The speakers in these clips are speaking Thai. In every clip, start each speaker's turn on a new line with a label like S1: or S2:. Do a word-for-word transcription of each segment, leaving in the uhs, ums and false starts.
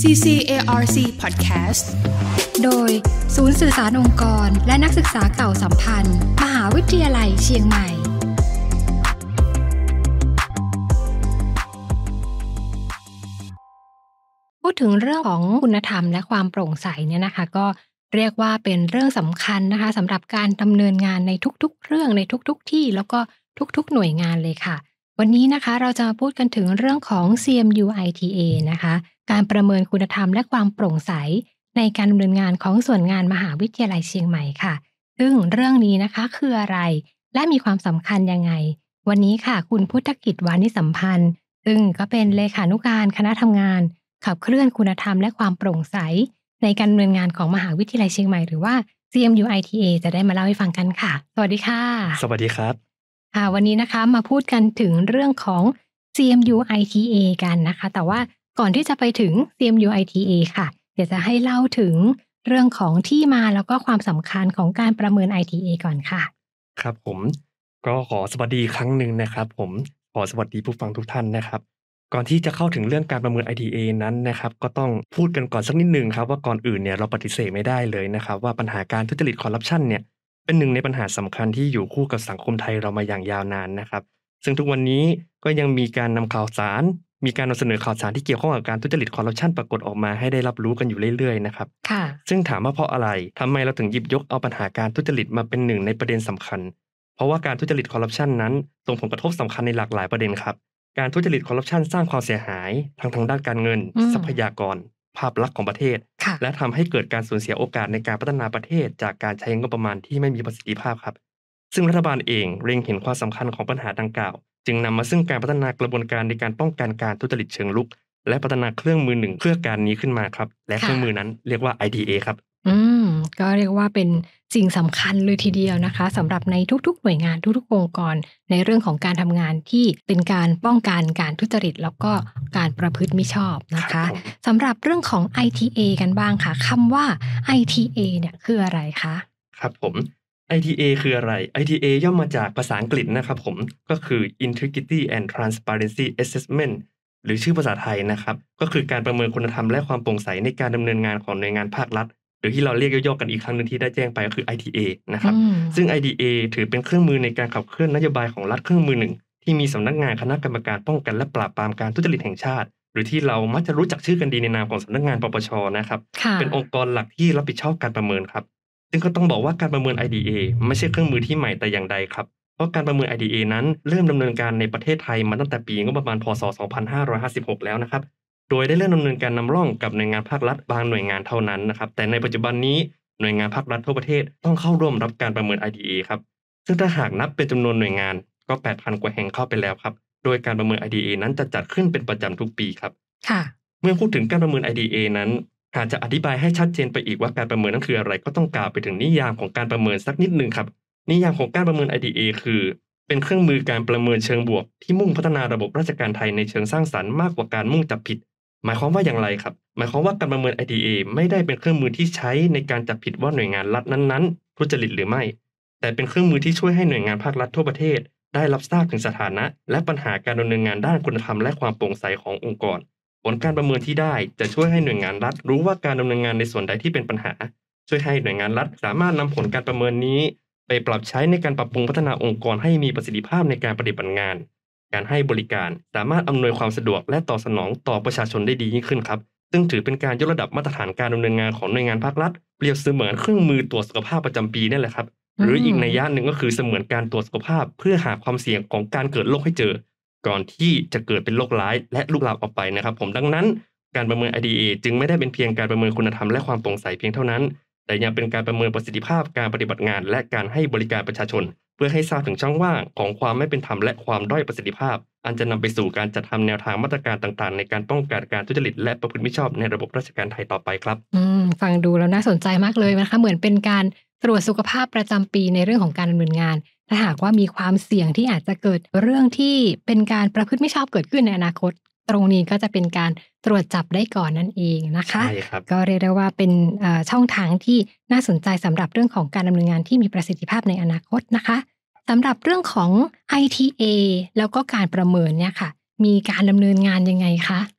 S1: ซี ซี เอ อาร์ ซี Podcast
S2: โดยศูนย์สื่อสารองค์กรและนักศึกษาเก่าสัมพันธ์มหาวิทยาลัยเชียงใหม่พูดถึงเรื่องของคุณธรรมและความโปร่งใสเนี่ยนะคะก็เรียกว่าเป็นเรื่องสำคัญนะคะสำหรับการดำเนินงานในทุกๆเรื่องในทุกๆที่แล้วก็ทุกๆหน่วยงานเลยค่ะวันนี้นะคะเราจะมาพูดกันถึงเรื่องของ ซี เอ็ม ยู ไอ ที เอ นะคะการประเมินคุณธรรมและความโปร่งใสในการดำเนินงานของส่วนงานมหาวิทยาลัยเชียงใหม่ค่ะซึ่งเรื่องนี้นะคะคืออะไรและมีความสำคัญยังไงวันนี้ค่ะคุณพุทธกิจวานิสัมพันธ์ซึ่งก็เป็นเลขานุการคณะทำงานขับเคลื่อนคุณธรรมและความโปร่งใสในการดำเนินงานของมหาวิทยาลัยเชียงใหม่หรือว่า ซี เอ็ม ยู ไอ ที เอ จะได้มาเล่าให้ฟังกันค่ะสวัสดีค่ะ
S3: สวัสดีครับ
S2: ค่ะวันนี้นะคะมาพูดกันถึงเรื่องของ ซี เอ็ม ยู ไอ ที เอ กันนะคะแต่ว่าก่อนที่จะไปถึง ซี เอ็ม ยู ไอ ที เอ ค่ะเดี๋ยวจะให้เล่าถึงเรื่องของที่มาแล้วก็ความสำคัญของการประเมิน ไอ ที เอ ก่อนค่ะ
S3: ครับผมก็ขอสวัสดีครั้งหนึ่งนะครับผมขอสวัสดีผู้ฟังทุกท่านนะครับก่อนที่จะเข้าถึงเรื่องการประเมิน ไอ ที เอ นั้นนะครับก็ต้องพูดกันก่อนสักนิดนึงครับว่าก่อนอื่นเนี่ยเราปฏิเสธไม่ได้เลยนะครับว่าปัญหาการทุจริตคอร์รัปชันเนี่ยเป็นหนึ่งในปัญหาสำคัญที่อยู่คู่กับสังคมไทยเรามาอย่างยาวนานนะครับซึ่งทุกวันนี้ก็ยังมีการนำข่าวสารมีการนำเสนอข่าวสารที่เกี่ยวข้องกับการทุจริตคอร์รัปชันปรากฏออกมาให้ได้รับรู้กันอยู่เรื่อยๆนะครับ
S2: ค่ะ
S3: ซึ่งถามว่าเพราะอะไรทำไมเราถึงหยิบยกเอาปัญหาการทุจริตมาเป็นหนึ่งในประเด็นสำคัญเพราะว่าการทุจริตคอร์รัปชันนั้นส่งผลกระทบสำคัญในหลากหลายประเด็นครับการทุจริตคอร์รัปชันสร้างความเสียหายทางทางด้านการเงินทรัพยากรภาพลักษณ์ของประเทศและทำให้เกิดการสูญเสียโอกาสในการพัฒนาประเทศจากการใช้งบประมาณที่ไม่มีประสิทธิภาพครับซึ่งรัฐบาลเองเล็งเห็นความสำคัญของปัญหาดังกล่าวจึงนำมาซึ่งการพัฒนากระบวนการในการป้องกันการทุจริตเชิงรุกและพัฒนาเครื่องมือหนึ่งเพื่อการนี้ขึ้นมาครับและเครื่องมือนั้นเรียกว่า ไอ ที เอ ครับ
S2: อืมก็เรียกว่าเป็นสิ่งสำคัญเลยทีเดียวนะคะสำหรับในทุกๆหน่วยงานทุกๆองค์กรในเรื่องของการทำงานที่เป็นการป้องกันการทุจริตแล้วก็การประพฤติมิชอบนะคะสำหรับเรื่องของ ไอ ที เอ กันบ้างค่ะคำว่า ไอ ที เอ เนี่ยคืออะไรคะ
S3: ครับผม ไอ ที เอ คืออะไร ไอ ที เอ ย่อมาจากภาษาอังกฤษนะครับผมก็คือ Integrity and Transparency Assessment หรือชื่อภาษาไทยนะครับก็คือการประเมินคุณธรรมและความโปร่งใสในการดำเนินงานของหน่วยงานภาครัฐหรือที่เราเรียกย่อๆกันอีกครั้งนึงที่ได้แจ้งไปก็คือ ไอ ที เอ นะครับซึ่ง ไอ ที เอ ถือเป็นเครื่องมือในการขับเคลื่อนนโยบายของรัฐเครื่องมือหนึ่งที่มีสำนักงานคณะกรรมการป้องกันและปราบปรามการทุจริตแห่งชาติหรือที่เรามักจะรู้จักชื่อกันดีในนามของสำนักงานปปช.นะครับเป็นองค์กรหลักที่รับผิดชอบการประเมินครับซึ่งก็ต้องบอกว่าการประเมิน ไอ ที เอ ไม่ใช่เครื่องมือที่ใหม่แต่อย่างใดครับเพราะการประเมิน ไอ ที เอ นั้นเริ่มดำเนินการในประเทศไทยมาตั้งแต่ปีงบประมาณพ.ศ. สองพันห้าร้อยห้าสิบหกแล้วนะครับโดยได้เริ่มดำเนินการนำร่องกับหน่วยงานภาครัฐบางหน่วยงานเท่านั้นนะครับแต่ในปัจจุบันนี้หน่วยงานภาครัฐทั่วประเทศต้องเข้าร่วมรับการประเมิน ไอ ที เอ ครับซึ่งถ้าหากนับเป็นจำนวนหน่วยงานก็ แปดพัน กว่าแห่งเข้าไปแล้วครับโดยการประเมิน ไอ ที เอ นั้นจะจัดขึ้นเป็นประจำทุกปีครับ
S2: ค่ะ
S3: เมื่อพูดถึงการประเมิน ไอ ที เอ นั้นหากจะอธิบายให้ชัดเจนไปอีกว่าการประเมินนั้นคืออะไรก็ต้องกล่าวไปถึงนิยามของการประเมินสักนิดนึงครับนิยามของการประเมิน ไอ ที เอ คือเป็นเครื่องมือการประเมินเชิงบวกที่มุ่งพัฒนาระบบราชการไทยในเชิงสร้างสรรค์มากกว่าการมุ่งจับผิดหมายความว่าอย่างไรครับหมายความว่าการประเมิน ไอ ที เอ ไม่ได้เป็นเครื่องมือที่ใช้ในการจับผิดว่าหน่วยงานรัฐนั้นๆทุจริตหรือไม่แต่เป็นเครื่องมือที่ช่วยให้หน่วยงานภาครัฐทั่วประเทศได้รับทราบถึงสถานะและปัญหาการดำเนินงานด้านคุณธรรมและความโปร่งใสขององค์กรผลการประเมินที่ได้จะช่วยให้หน่วยงานรัฐรู้ว่าการดำเนินงานในส่วนใดที่เป็นปัญหาช่วยให้หน่วยงานรัฐสามารถนำผลการประเมินนี้ไปปรับใช้ในการปรับปรุงพัฒนาองค์กรให้มีประสิทธิภาพในการปฏิบัติงานการให้บริการสามารถอำนวยความสะดวกและตอบสนองต่อประชาชนได้ดียิ่งขึ้นครับซึ่งถือเป็นการยกระดับมาตรฐานการดำเนินงานของหน่วยงานภาครัฐเปรียบเสมือนเครื่องมือตรวจสุขภาพประจำปีนั่นแหละครับหรืออีกนัยยะหนึ่งก็คือเสมือนการตรวจสุขภาพเพื่อหาความเสี่ยงของการเกิดโรคให้เจอก่อนที่จะเกิดเป็นโรคร้ายและลุกลามออกไปนะครับผมดังนั้นการประเมิน ไอ ที เอ จึงไม่ได้เป็นเพียงการประเมินคุณธรรมและความโปร่งใสเพียงเท่านั้นแต่ยังเป็นการประเมินประสิทธิภาพการปฏิบัติงานและการให้บริการประชาชนเพื่อให้ทราบถึงช่องว่างของความไม่เป็นธรรมและความด้อยประสิทธิภาพอันจะนำไปสู่การจัดทำแนวทางมาตรการต่างๆในการป้องกันการทุจริตและประพฤติมิชอบในระบบราชการไทยต่อไปครับ
S2: อืมฟังดูแล้วน่าสนใจมากเลยนะคะเหมือนเป็นการตรวจสุขภาพประจำปีในเรื่องของการดำเนินงานถ้าหากว่ามีความเสี่ยงที่อาจจะเกิดเรื่องที่เป็นการประพฤติมิชอบเกิดขึ้นในอนาคตตรงนี้ก็จะเป็นการตรวจจับได้ก่อนนั่นเองนะคะ
S3: ใช่ครับ
S2: ก็เรียกได้ว่าเป็นช่องทางที่น่าสนใจสำหรับเรื่องของการดำเนินงานที่มีประสิทธิภาพในอนาคตนะคะสำหรับเรื่องของ ไอ ที เอ แล้วก็การประเมินเนี่ยค่ะมีการดำเนินงานยังไงคะ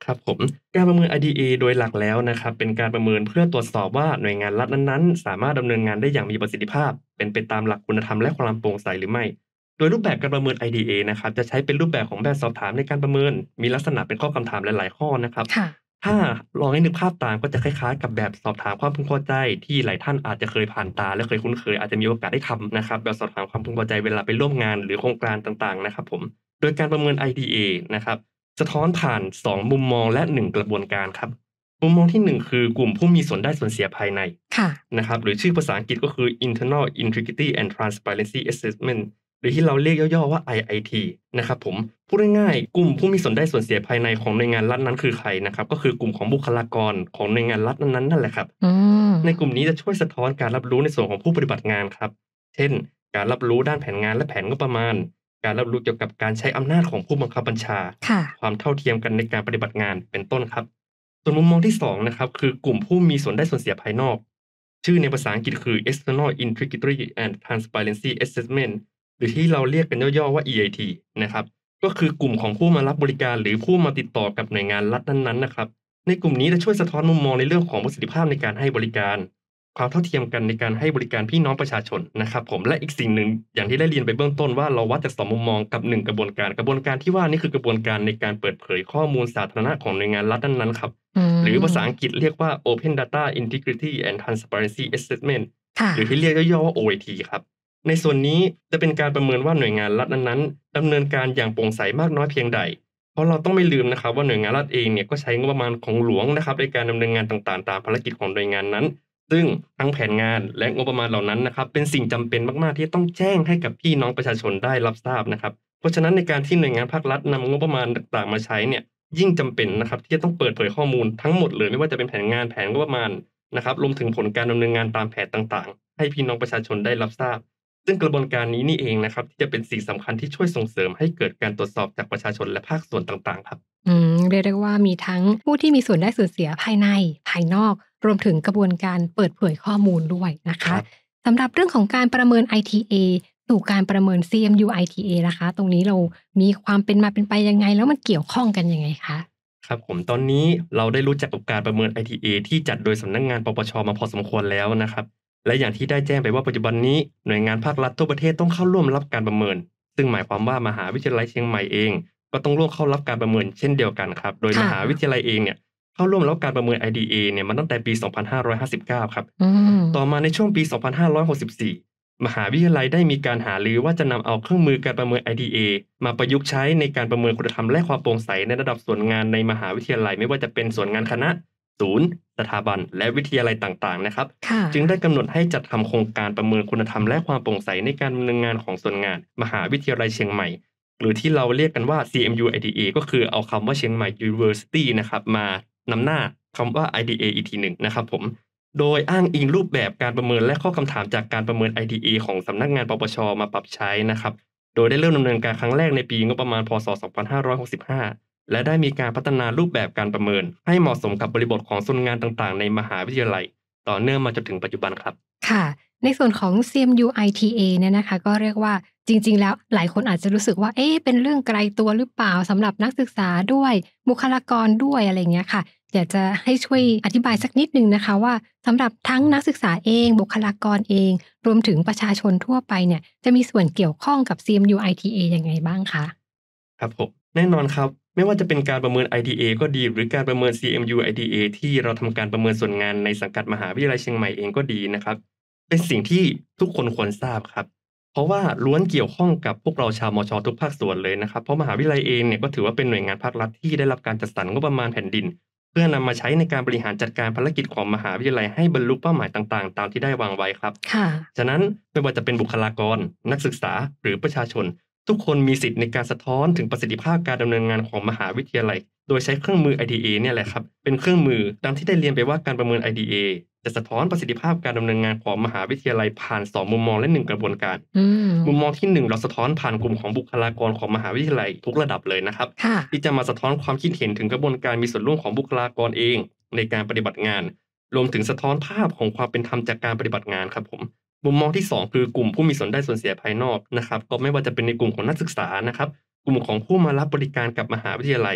S3: ครับผมการประเมิน ไอ ดี เอ โดยหลักแล้วนะครับเป็นการประเมินเพื่อตรวจสอบว่าหน่วยงานรัฐนั้นๆสามารถดำเนินงานได้อย่างมีประสิทธิภาพเป็นไปตามหลักคุณธรรมและความโปร่งใสหรือไม่โดยรูปแบบการประเมิน ไอ ดี เอ นะครับจะใช้เป็นรูปแบบของแบบสอบถามในการประเมินมีลักษณะเป็นข้อคำถามหลายๆข้อนะครับ
S2: ค่ะ
S3: ถ้าลองให้นึกภาพตามก็จะคล้ายๆกับแบบสอบถามความพึงพอใจที่หลายท่านอาจจะเคยผ่านตาและเคยคุ้นเคยอาจจะมีโอกาสได้ทำนะครับแบบสอบถามความพึงพอใจเวลาไปร่วมงานหรือโครงการต่างๆนะครับผมโดยการประเมิน ไอ ดี เอ นะครับ สะท้อนผ่านสองมุมมองและหนึ่งกระบวนการครับมุมมองที่หนึ่งคือกลุ่มผู้มีส่วนได้ส่วนเสียภายใน
S2: ค่ะ
S3: นะครับหรือชื่อภาษาอังกฤษก็คือ Internal Integrity and Transparency Assessment หรือที่เราเรียกย่อๆว่า ไอ ไอ ที นะครับผมพูดง่ายๆกลุ่มผู้มีส่วนได้ส่วนเสียภายในของหน่วยงานรัฐนั้นคือใครนะครับก็คือกลุ่มของบุคลากรของหน่วยงานรัฐนั้นๆนั่นแหละครับ
S2: อืม
S3: ในกลุ่มนี้จะช่วยสะท้อนการรับรู้ในส่วนของผู้ปฏิบัติงานครับเช่นการรับรู้ด้านแผนงานและแผนงบประมาณ การรับรู้เกี่ยวกับการใช้อำนาจของผู้บังคับบัญชา
S2: ค่ะ
S3: ความเท่าเทียมกันในการปฏิบัติงานเป็นต้นครับส่วนมุมมองที่สองนะครับคือกลุ่มผู้มีส่วนได้ส่วนเสียภายนอกชื่อในภาษาอังกฤษคือ External Integrity and Transparency Assessment หรือที่เราเรียกกันย่อๆว่า อี ไอ ที นะครับก็คือกลุ่มของผู้มารับบริการหรือผู้มาติดต่อกับหน่วยงานรัฐนั้นๆนะครับในกลุ่มนี้จะช่วยสะท้อนมุมมองในเรื่องของประสิทธิภาพในการให้บริการความเท่าเทียมกันในการให้บริการพี่น้องประชาชนนะครับผมและอีกสิ่งหนึ่งอย่างที่ได้เรียนไปเบื้องต้นว่าเราวัดจากสองมุมมองกับหนึ่งกระบวนการกระบวนการที่ว่านี่คือกระบวนการในการเปิดเผยข้อมูลสาธารณะของหน่วยงานรัฐนั้นๆครับ
S2: อืม
S3: หรือภาษาอังกฤษเรียกว่า Open Data Integrity and Transparency Assessment
S2: ค่ะ
S3: หรือที่เรียกย่อๆว่า โอ ไอ ที ครับในส่วนนี้จะเป็นการประเมินว่าหน่วยงานรัฐนั้นๆดำเนินการอย่างโปร่งใสมากน้อยเพียงใดเพราะเราต้องไม่ลืมนะครับว่าหน่วยงานรัฐเองเนี่ยก็ใช้งบประมาณของหลวงนะครับในการดำเนินงานต่างๆตามภารกิจของหน่วยงานนั้นซึ่งทั้งแผนงานและงบประมาณเหล่านั้นนะครับเป็นสิ่งจำเป็นมากๆที่ต้องแจ้งให้กับพี่น้องประชาชนได้รับทราบนะครับเพราะฉะนั้นในการที่หน่วยงานภาครัฐนำงบประมาณต่างๆมาใช้เนี่ยยิ่งจำเป็นนะครับที่จะต้องเปิดเผยข้อมูลทั้งหมดเลยไม่ว่าจะเป็นแผนงานแผนงบประมาณนะครับรวมถึงผลการดำเนินงานตามแผนต่างๆให้พี่น้องประชาชนได้รับทราบซึ่งกระบวนการนี้นี่เองนะครับที่จะเป็นสิ่งสำคัญที่ช่วยส่งเสริมให้เกิดการตรวจสอบจากประชาชนและภาคส่วนต่างๆครับ
S2: อืมเรียกได้ว่ามีทั้งผู้ที่มีส่วนได้ส่วนเสียภายในภายนอกรวมถึงกระบวนการเปิดเผยข้อมูลด้วยนะคะสำหรับเรื่องของการประเมิน ไอ ที เอ สู่การประเมิน ซี เอ็ม ยู ไอ ที เอ นะคะตรงนี้เรามีความเป็นมาเป็นไปยังไงแล้วมันเกี่ยวข้องกันยังไงคะ
S3: ครับผมตอนนี้เราได้รู้จักกับการประเมิน ไอ ที เอ ที่จัดโดยสำนักงานปปชมาพอสมควรแล้วนะครับและอย่างที่ได้แจ้งไปว่าปัจจุบันนี้หน่วยงานภาครัฐทั่วประเทศต้องเข้าร่วมรับการประเมินซึ่งหมายความว่ามหาวิทยาลัยเชียงใหม่เองก็ต้องร่วมเข้ารับการประเมินเช่นเดียวกันครับโดยมหาวิทยาลัยเองเนี่ยเข้าร่วมรับการประเมิน ไอ ดี เอ เนี่ยมาตั้งแต่ปี สองพันห้าร้อยห้าสิบเก้า ครับต่อมาในช่วงปี สองพันห้าร้อยหกสิบสี่ มหาวิทยาลัยได้มีการหารือว่าจะนำเอาเครื่องมือการประเมิน ไอ ดี เอ มาประยุกต์ใช้ในการประเมินคุณธรรมและความโปร่งใสในระดับส่วนงานในมหาวิทยาลัยไม่ว่าจะเป็นส่วนงานคณะศูนย์สถาบันและวิทยาลัยต่างๆนะครับจึงได้กำหนดให้จัดทำโครงการประเมินคุณธรรมและความโปร่งใสในการดำเนินงานของส่วนงานมหาวิทยาลัยเชียงใหม่หรือที่เราเรียกกันว่า ซี เอ็ม ยู ไอ ที เอ ก็คือเอาคำว่าเชียงใหม่ University นะครับมานำหน้าคำว่า ไอ ดี เอ อีกทีหนึ่งนะครับผมโดยอ้างอิงรูปแบบการประเมินและข้อคำถามจากการประเมิน ไอ ดี เอ ของสำนักงานปปชมาปรับใช้นะครับโดยได้เริ่มดำเนินการครั้งแรกในปีงบประมาณพ.ศ. สองพันห้าร้อยหกสิบห้าและได้มีการพัฒนารูปแบบการประเมินให้เหมาะสมกับบริบทของส่วนงานต่างๆในมหาวิทยาลัยต่อเนื่องมาจนถึงปัจจุบันครับ
S2: ค่ะในส่วนของ ซี เอ็ม ยู ไอ ที เอ เนี่ยนะคะก็เรียกว่าจริงๆแล้วหลายคนอาจจะรู้สึกว่าเอ๊ะเป็นเรื่องไกลตัวหรือเปล่าสำหรับนักศึกษาด้วยบุคลากรด้วยอะไรเงี้ยค่ะอยากจะให้ช่วยอธิบายสักนิดนึงนะคะว่าสำหรับทั้งนักศึกษาเองบุคลากรเองรวมถึงประชาชนทั่วไปเนี่ยจะมีส่วนเกี่ยวข้องกับ ซี เอ็ม ยู ไอ ที เอ ยังไงบ้างคะ
S3: ครับผมแน่นอนครับไม่ว่าจะเป็นการประเมิน ไอ ดี เอ ก็ดีหรือการประเมิน ซี เอ็ม ยู ไอ ที เอ ที่เราทำการประเมินส่วนงานในสังกัดมหาวิทยาลัยเชียงใหม่เองก็ดีนะครับเป็นสิ่งที่ทุกคนควรทราบครับเพราะว่าล้วนเกี่ยวข้องกับพวกเราชาวมช.ทุกภาคส่วนเลยนะครับเพราะมหาวิทยาลัยเองเนี่ยก็ถือว่าเป็นหน่วยงานภาครัฐที่ได้รับการจัดสรรงบประมาณแผ่นดินเพื่อนำมาใช้ในการบริหารจัดการภารกิจของมหาวิทยาลัยให้บรรลุเป้าหมายต่างๆตามที่ได้วางไว้ครับ
S2: ค่ะ
S3: ฉะนั้นไม่ว่าจะเป็นบุคลากรนักศึกษาหรือประชาชนทุกคนมีสิทธิ์ในการสะท้อนถึงประสิทธิภาพการดำเนินงานของมหาวิทยาลัยโดยใช้เครื่องมือ ไอ ดี เอ เนี่ยแหละครับเป็นเครื่องมือตามที่ได้เรียนไปว่าการประเมิน ไอ ดี เอ จะสะท้อนประสิทธิภาพการดำเนินงานของมหาวิทยาลัยผ่านสองมุมมองและหนึ่งกระบวนการมุมมองที่หนึ่งเราสะท้อนผ่านกลุ่มของบุคลากรของมหาวิทยาลัยทุกระดับเลยนะครับที่จะมาสะท้อนความคิดเห็นถึงกระบวนการมีส่วนร่วมของบุคลากรเองในการปฏิบัติงานรวมถึงสะท้อนภาพของความเป็นธรรมจากการปฏิบัติงานครับผมมุมมองที่สองคือกลุ่มผู้มีส่วนได้ส่วนเสียภายนอกนะครับก็ไม่ว่าจะเป็นในกลุ่มของนักศึกษานะครับกลุ่มของผู้มารับบริการกับมหาวิทยาลัย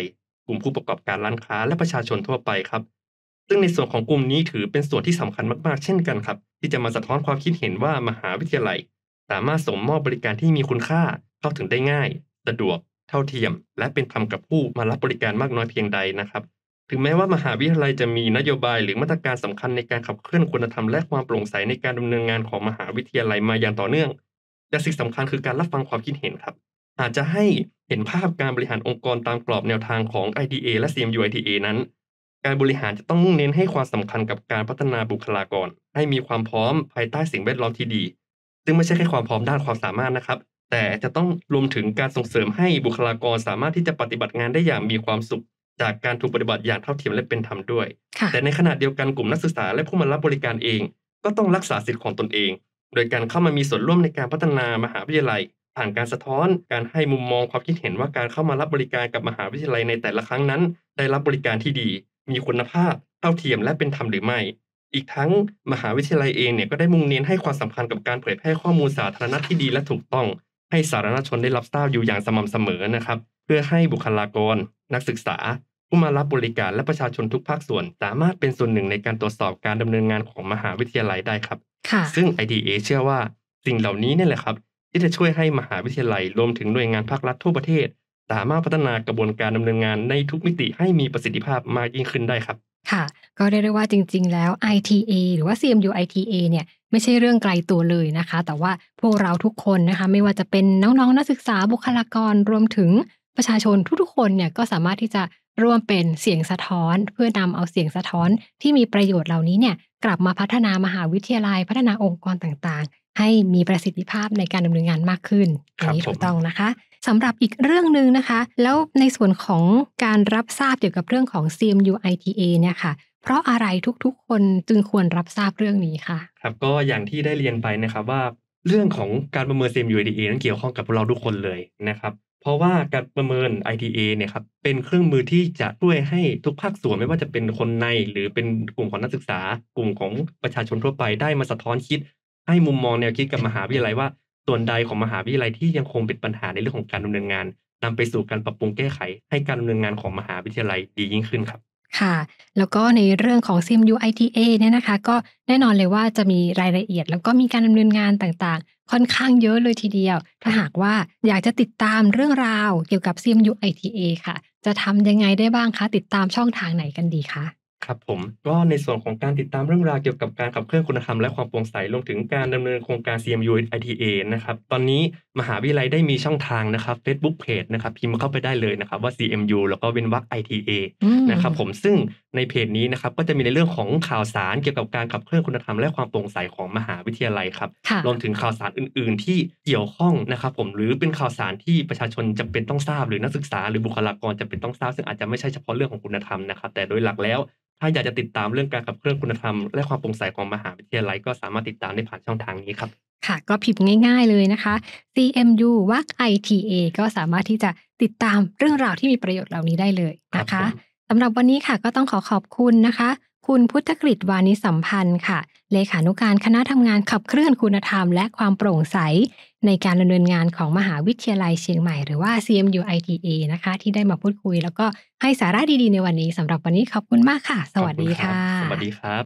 S3: กลุ่มผู้ประกอบการร้านค้าและประชาชนทั่วไปครับซึ่งในส่วนของกลุ่มนี้ถือเป็นส่วนที่สำคัญมากๆเช่นกันครับที่จะมาสะท้อนความคิดเห็นว่ามหาวิทยาลัยสามารถส่งมอบบริการที่มีคุณค่าเข้าถึงได้ง่ายสะดวกเท่าเทียมและเป็นธรรมกับผู้มารับบริการมากน้อยเพียงใดนะครับถึงแม้ว่ามหาวิทยาลัยจะมีนโยบายหรือมาตรการสำคัญในการขับเคลื่อนคุณธรรมและความโปร่งใสในการดำเนินงานของมหาวิทยาลัยมาอย่างต่อเนื่องแต่สิ่งสำคัญคือการรับฟังความคิดเห็นครับอาจจะให้เห็นภาพการบริหารองค์กรตามกรอบแนวทางของ ไอ ที เอ และ ซี เอ็ม ยู ไอ ที เอ นั้นการบริหารจะต้องมุ่งเน้นให้ความสำคัญกับการพัฒนาบุคลากรให้มีความพร้อมภายใต้สิ่งแวดล้อมที่ดีซึ่งไม่ใช่แค่ความพร้อมด้านความสามารถนะครับแต่จะต้องรวมถึงการส่งเสริมให้บุคลากรสามารถที่จะปฏิบัติงานได้อย่างมีความสุขจากการถูกปฏิบัติอย่างเท่าเทียมและเป็นธรรมด้วยแต่ในขณะเดียวกันกลุ่มนักศึกษาและผู้มารับบริการเองก็ต้องรักษาสิทธิของตนเองโดยการเข้ามามีส่วนร่วมในการพัฒนามหาวิทยาลัยผ่านการสะท้อนการให้มุมมองความคิดเห็นว่าการเข้ามารับบริการกับมหาวิทยาลัยในแต่ละครั้งนั้นได้รับบริการที่ดีมีคุณภาพเท่าเทียมและเป็นธรรมหรือไม่อีกทั้งมหาวิทยาลัยเองเนี่ยก็ได้มุ่งเน้นให้ความสำคัญกับการเผยแพร่ข้อมูลสาธารณะที่ดีและถูกต้องให้สาธารณชนได้รับทราบอยู่อย่างสม่ำเสมอนะครับเพื่อให้บุคลากรนักศึกษาผู้มารับบริการและประชาชนทุกภาคส่วนสามารถเป็นส่วนหนึ่งในการตรวจสอบการดำเนินงานของมหาวิทยาลัยได้ครับซึ่ง ไอ ที เอ เชื่อว่าสิ่งเหล่านี้นี่แหละครับที่จะช่วยให้มหาวิทยาลัยรวมถึงหน่วยงานภาครัฐทั่วประเทศสามารถพัฒนากระบวนการดำเนินงานในทุกมิติให้มีประสิทธิภาพมากยิ่งขึ้นได้ครับ
S2: ค่ะก็เรียกได้ว่าจริงๆแล้ว ไอ ที เอ หรือว่า ซี เอ็ม ยู ไอ ที เอ เนี่ยไม่ใช่เรื่องไกลตัวเลยนะคะแต่ว่าพวกเราทุกคนนะคะไม่ว่าจะเป็นน้องๆนักศึกษาบุคลากรรวมถึงประชาชนทุกๆคนเนี่ยก็สามารถที่จะร่วมเป็นเสียงสะท้อนเพื่อนำเอาเสียงสะท้อนที่มีประโยชน์เหล่านี้เนี่ยกลับมาพัฒนามหาวิทยาลัยพัฒนาองค์กรต่างๆให้มีประสิทธิภาพในการดำเนินงานมากขึ้นอย่างนี้ถูกต้องนะคะสำหรับอีกเรื่องนึงนะคะแล้วในส่วนของการรับทราบเกี่ยวกับเรื่องของ ซี เอ็ม ยู ไอ ที เอ เนี่ยค่ะเพราะอะไรทุกๆคนจึงควรรับทราบเรื่องนี้ค่ะ
S3: ครับก็อย่างที่ได้เรียนไปนะครับว่าเรื่องของการประเมิน ซี เอ็ม ยู ไอ ที เอ นั้นเกี่ยวข้องกับพวกเราทุกคนเลยนะครับเพราะว่าการประเมิน ไอ ที เอ เนี่ยครับเป็นเครื่องมือที่จะช่วยให้ทุกภาคส่วนไม่ว่าจะเป็นคนในหรือเป็นกลุ่มของนักศึกษากลุ่มของประชาชนทั่วไปได้มาสะท้อนคิดให้มุมมองแนวคิดกับมหาวิทยาลัยว่าส่วนใดของมหาวิทยาลัยที่ยังคงเป็นปัญหาในเรื่องของการดำเนินงานนำไปสู่การปรับปรุงแก้ไขให้การดำเนินงานของมหาวิทยาลัยดียิ่งขึ้นครับ
S2: ค่ะแล้วก็ในเรื่องของ ซี เอ็ม ยู ไอ ที เอ เนี่ยนะคะก็แน่นอนเลยว่าจะมีรายละเอียดแล้วก็มีการดำเนินงานต่างๆค่อนข้างเยอะเลยทีเดียวถ้าหากว่าอยากจะติดตามเรื่องราวเกี่ยวกับ ซี เอ็ม ยู ไอ ที เอ ค่ะจะทำยังไงได้บ้างคะติดตามช่องทางไหนกันดีคะ
S3: ครับผมก็ในส่วนของการติดตามเรื่องราวเกี่ยวกับการขับเคลื่อนคุณธรรมและความโปร่งใสรวมถึงการดำเนินโครงการ ซี เอ็ม ยู ไอ ที เอ นะครับตอนนี้มหาวิทยาลัยได้มีช่องทางนะครับ Facebook Page นะครับพิมพ์เข้าไปได้เลยนะครับว่า ซี เอ็ม ยู แล้วก็เว้นวรรค ไอ ที เอ นะครับผมซึ่งในเพจนี้นะครับก็จะมีในเรื่องของข่าวสารเกี่ยวกับการขับเคลื่อนคุณธรรมและความโปร่งใสของมหาวิทยาลัยครับรวมถึงข่าวสารอื่นๆที่เกี่ยวข้องนะครับผมหรือเป็นข่าวสารที่ประชาชนจำเป็นต้องทราบหรือนักศึกษาหรือบุคลากรจำเป็นต้องทราบซึ่งอาจจะไม่ใช่เฉพาะเรื่องของคุณธรรมนะครับแต่โดยหลักแล้วถ้าอยากจะติดตามเรื่องการขับเคลื่อนคุณธรรมและความโปร่งใสของมหาวิทยาลัยก็สามารถติดตามได้ผ่านช่องทางนี้ครับ
S2: ค่ะก็พิมพ์ง่ายๆเลยนะคะ ซี เอ็ม ยู วรรค ไอ ที เอ ก็สามารถที่จะติดตามเรื่องราวที่มีประโยชน์เหล่านี้ได้เลยนะคะสำหรับวันนี้ค่ะก็ต้องขอขอบคุณนะคะคุณพุทธกฤษวานิชสัมพันธ์ค่ะเลขานุการคณะทำงานขับเคลื่อนคุณธรรมและความโปร่งใสในการดำเนินงานของมหาวิทยาลัยเชียงใหม่หรือว่า ซี เอ็ม ยู ไอ ที เอ นะคะที่ได้มาพูดคุยแล้วก็ให้สาระดีๆในวันนี้สำหรับวันนี้ขอบคุณมากค่ะสวัสดีค่ะ
S3: สวัสดีครับ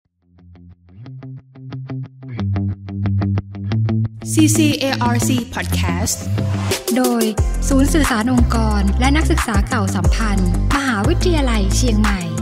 S1: ซี ซี เอ อาร์ ซี Podcast
S2: โดยศูนย์สื่อสารองค์กรและนักศึกษาเก่าสัมพันธ์มหาวิทยาลัยเชียงใหม่